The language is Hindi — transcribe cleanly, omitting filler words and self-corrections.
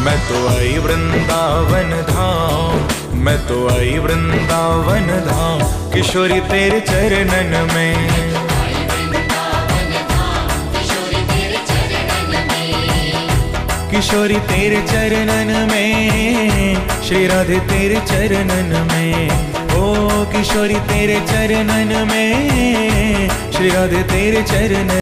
मैं तो आई वृंदावन धाम, मैं तो आई वृंदावन धाम, किशोरी तेरे चरणन में। किशोरी तेरे चरणन में, श्री राधे तेरे चरणन में। ओ किशोरी तेरे चरणन में, श्री राधे तेरे चरणन